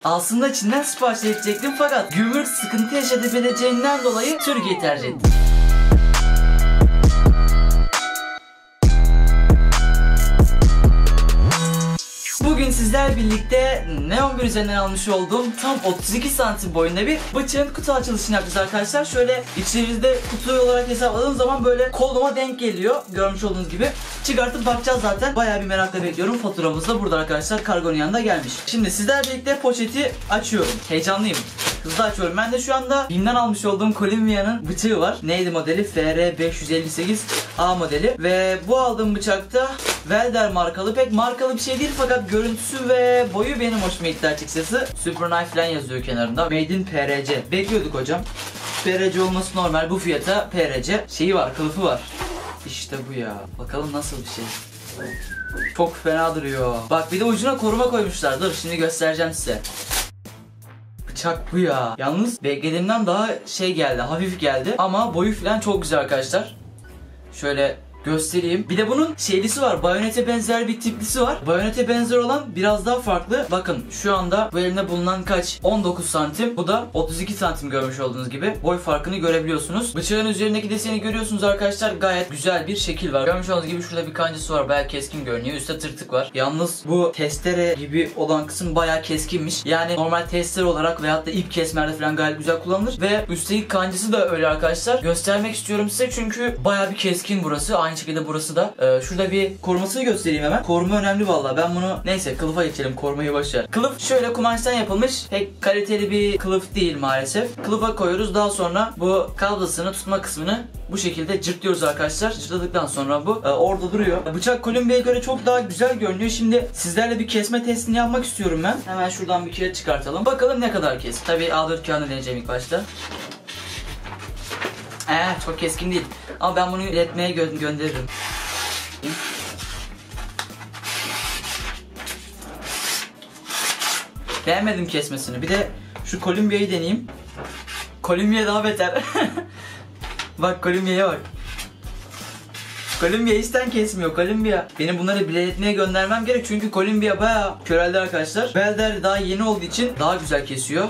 Aslında Çin'den sipariş edecektim fakat gümrük sıkıntı yaşatabileceğinden dolayı Türkiye'yi tercih ettim. Bugün sizler birlikte Neon 1 üzerinden almış olduğum tam 32 santim boyunda bir bıçağın kutu açılışını yapacağız arkadaşlar. Şöyle içerimizde kutu olarak hesapladığım zaman böyle koluma denk geliyor. Görmüş olduğunuz gibi. Çıkartıp bakacağız zaten. Bayağı bir merakla bekliyorum. Faturamız da burada arkadaşlar. Kargonun yanında gelmiş. Şimdi sizler birlikte poşeti açıyorum. Heyecanlıyım. Hızlı açıyorum. Ben de şu anda BİM'den almış olduğum Columbia'nın bıçağı var. Neydi modeli? FR558A modeli. Ve bu aldığım bıçakta Welder markalı. Pek markalı bir şey değil fakat görüntüsü ve boyu benim hoşuma gitti açıkçası. Super Knife falan yazıyor kenarında. Made in PRC. Bekliyorduk hocam. PRC olması normal. Bu fiyata PRC. Şeyi var, kılıfı var. İşte bu ya. Bakalım nasıl bir şey. Çok fena duruyor. Bak bir de ucuna koruma koymuşlar. Dur şimdi göstereceğim size. Bıçak bu ya. Yalnız beklediğimden daha şey geldi, hafif geldi. Ama boyu falan çok güzel arkadaşlar. Şöyle göstereyim. Bir de bunun şeylisi var. Bayonete benzer bir tiplisi var. Bayonete benzer olan biraz daha farklı. Bakın şu anda bu elimde bulunan kaç? 19 santim. Bu da 32 santim görmüş olduğunuz gibi. Boy farkını görebiliyorsunuz. Bıçağın üzerindeki deseni görüyorsunuz arkadaşlar. Gayet güzel bir şekil var. Görmüş olduğunuz gibi şurada bir kancası var. Bayağı keskin görünüyor. Üstte tırtık var. Yalnız bu testere gibi olan kısım bayağı keskinmiş. Yani normal testere olarak veyahut da ip kesmelerde falan gayet güzel kullanılır. Ve üstteki kancası da öyle arkadaşlar. Göstermek istiyorum size çünkü bayağı bir keskin burası. Aynı şekilde burası da. Şurada bir korumasını göstereyim hemen. Koruma önemli vallahi. Ben bunu neyse kılıfa geçelim. Korumayı boşver. Kılıf şöyle kumaştan yapılmış. Pek kaliteli bir kılıf değil maalesef. Kılıfa koyuyoruz. Daha sonra bu kabzasını tutma kısmını bu şekilde cırtlıyoruz arkadaşlar. Cırtladıktan sonra bu orada duruyor. Bıçak Columbia'ya göre çok daha güzel görünüyor. Şimdi sizlerle bir kesme testini yapmak istiyorum ben. Hemen şuradan bir kireç çıkartalım. Bakalım ne kadar kes. Tabii A4 kağıdını deneyeceğim ilk başta. Çok keskin değil. Ama ben bunu iletmeye gönderirim. Beğenmedim kesmesini. Bir de şu Columbia'yı deneyeyim. Columbia daha beter. Bak Columbia'ya bak. Columbia isten kesmiyor. Columbia. Benim bunları biletmeye göndermem gerek. Çünkü Columbia bayağı köreldi arkadaşlar. Welder daha yeni olduğu için daha güzel kesiyor.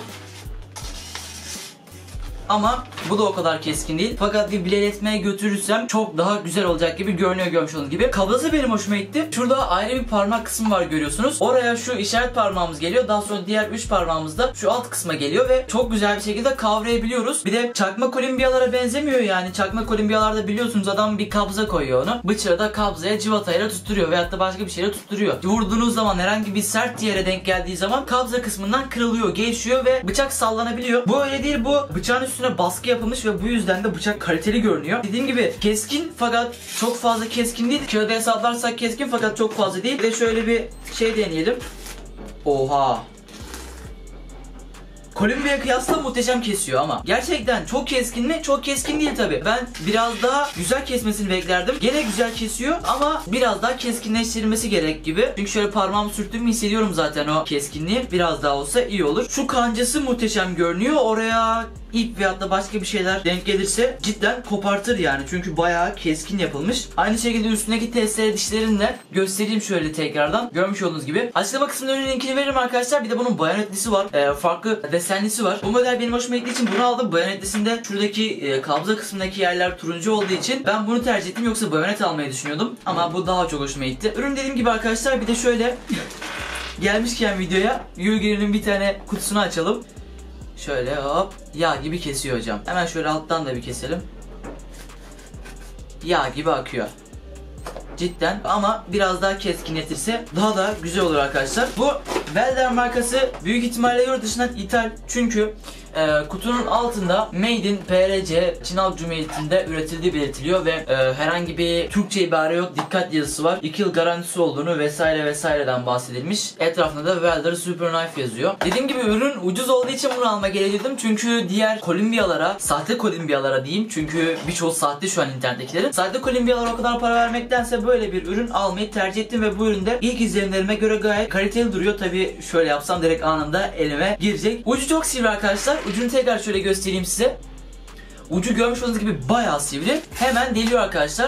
Ama bu da o kadar keskin değil. Fakat bir bileletmeye götürürsem çok daha güzel olacak gibi görünüyor görmüş olduğunuz gibi. Kablası benim hoşuma gitti. Şurada ayrı bir parmak kısmı var görüyorsunuz. Oraya şu işaret parmağımız geliyor. Daha sonra diğer 3 parmağımız da şu alt kısma geliyor ve çok güzel bir şekilde kavrayabiliyoruz. Bir de çakma Columbia'lara benzemiyor yani. Çakma Columbia'larda biliyorsunuz adam bir kabza koyuyor onu. Bıçağı da kabzaya civatayla tutturuyor veyahut da başka bir şeyle tutturuyor. Vurduğunuz zaman herhangi bir sert yere denk geldiği zaman kabza kısmından kırılıyor, gevşiyor ve bıçak sallanabiliyor. Bu öyle değil, bu bıçağın üstüne baskı yapılmış ve bu yüzden de bıçak kaliteli görünüyor. Dediğim gibi keskin fakat çok fazla keskin değil. Kağıda hesaplarsak keskin fakat çok fazla değil. Bir de şöyle bir şey deneyelim. Oha. Columbia'ya kıyasla muhteşem kesiyor ama gerçekten çok keskin mi? Çok keskin değil tabi. Ben biraz daha güzel kesmesini beklerdim. Gene güzel kesiyor ama biraz daha keskinleştirilmesi gerek gibi. Çünkü şöyle parmağımı sürttüğümü hissediyorum zaten o keskinliği. Biraz daha olsa iyi olur. Şu kancası muhteşem görünüyor. Oraya ip veyahut da başka bir şeyler denk gelirse cidden kopartır yani. Çünkü bayağı keskin yapılmış. Aynı şekilde üstündeki testere dişlerini de göstereyim şöyle tekrardan. Görmüş olduğunuz gibi. Açıklama kısmında ürünün linkini veririm arkadaşlar. Bir de bunun bayonetlisi var. Farklı desenlisi var. Bu model benim hoşuma gittiği için bunu aldım. Bayonetlisinde şuradaki kabza kısmındaki yerler turuncu olduğu için ben bunu tercih ettim. Yoksa bayonet almayı düşünüyordum. Ama bu daha çok hoşuma gitti. Ürün dediğim gibi arkadaşlar bir de şöyle gelmişken videoya Yürgün'ün bir tane kutusunu açalım. Şöyle hop yağ gibi kesiyor hocam. Hemen şöyle alttan da bir keselim. Yağ gibi akıyor. Cidden ama biraz daha keskinletirse daha da güzel olur arkadaşlar. Bu Welder markası büyük ihtimalle yurt dışından ithal. Çünkü kutunun altında Made in PRC Çin Halk Cumhuriyeti'nde üretildiği belirtiliyor ve herhangi bir Türkçe ibare yok, dikkat yazısı var. 2 yıl garantisi olduğunu vesaire vesaireden bahsedilmiş. Etrafında da Welder Super Knife yazıyor. Dediğim gibi ürün ucuz olduğu için bunu alma gerekirdim. Çünkü diğer Columbia'lara, sahte Columbia'lara diyeyim. Çünkü birçoğu sahte şu an internettekilerin. Sahte Columbia'lara o kadar para vermektense böyle bir ürün almayı tercih ettim ve bu üründe ilk izlenimlerime göre gayet kaliteli duruyor. Tabi şöyle yapsam direkt anında elime girecek. Ucu çok sivri arkadaşlar. Ucunu tekrar şöyle göstereyim size. Ucu görmüş olduğunuz gibi bayağı sivri. Hemen deliyor arkadaşlar.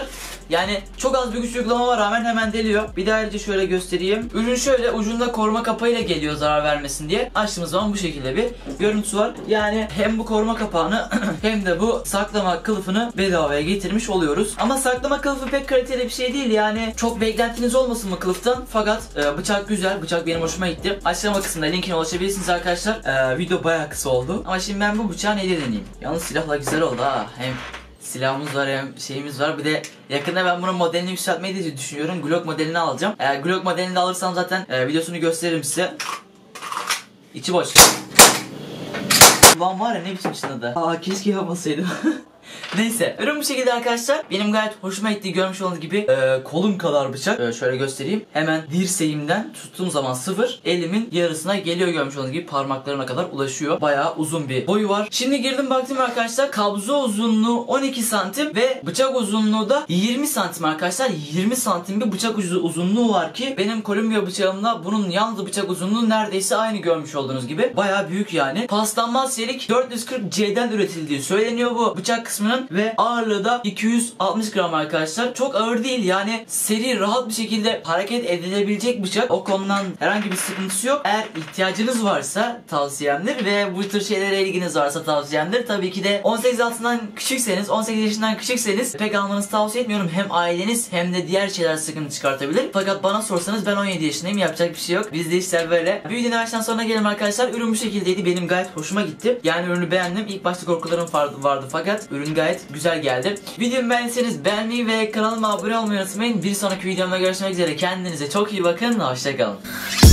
Yani çok az bir güç uygulamama rağmen hemen deliyor. Bir de ayrıca şöyle göstereyim. Ürün şöyle ucunda koruma kapağıyla geliyor zarar vermesin diye. Açtığımız zaman bu şekilde bir görüntüsü var. Yani hem bu koruma kapağını hem de bu saklama kılıfını bedavaya getirmiş oluyoruz. Ama saklama kılıfı pek kaliteli bir şey değil. Yani çok beklentiniz olmasın mı kılıftan? Fakat bıçak güzel. Bıçak benim hoşuma gitti. Açıklama kısmında linkine ulaşabilirsiniz arkadaşlar. Video bayağı kısa oldu. Ama şimdi ben bu bıçağı neyle deneyeyim? Yalnız silahla güzel oldu ha. Hem silahımız var hem şeyimiz var. Bir de yakında ben bunun modelini yükseltmeyi de düşünüyorum. Glock modelini alacağım. Eğer Glock modelini de alırsam zaten videosunu gösteririm size. İçi boş. Ulan var ya ne biçim içinde. Keşke yapmasaydım. Neyse, ürün bu şekilde arkadaşlar. Benim gayet hoşuma gittiği, görmüş olduğunuz gibi kolum kadar bıçak. Şöyle göstereyim. Hemen dirseğimden tuttuğum zaman 0, elimin yarısına geliyor, görmüş olduğunuz gibi parmaklarına kadar ulaşıyor. Bayağı uzun bir boyu var. Şimdi girdim baktım arkadaşlar. Kabzo uzunluğu 12 santim ve bıçak uzunluğu da 20 santim arkadaşlar. 20 santim bir bıçak uzunluğu var ki benim Columbia bıçağımla bunun yalnız bıçak uzunluğu neredeyse aynı, görmüş olduğunuz gibi. Bayağı büyük yani. Paslanmaz çelik 440C'den üretildiği söyleniyor bu bıçak kısmının ve ağırlığı da 260 gram arkadaşlar. Çok ağır değil yani, seri rahat bir şekilde hareket edilebilecek bıçak. O konudan herhangi bir sıkıntısı yok. Eğer ihtiyacınız varsa tavsiyemdir ve bu tür şeylere ilginiz varsa tavsiyemdir. Tabii ki de 18 altından küçükseniz, 18 yaşından küçükseniz pek almanızı tavsiye etmiyorum. Hem aileniz hem de diğer şeyler sıkıntı çıkartabilir. Fakat bana sorsanız ben 17 yaşındayım, yapacak bir şey yok. Bizde işler böyle. Bir videonun baştan sonuna gelelim arkadaşlar. Ürün bu şekildeydi. Benim gayet hoşuma gitti. Yani ürünü beğendim. İlk başta korkularım vardı fakat ürün gayet güzel geldi. Videomu beğendiyseniz beğenmeyi ve kanalıma abone olmayı unutmayın. Bir sonraki videomda görüşmek üzere. Kendinize çok iyi bakın. Hoşçakalın.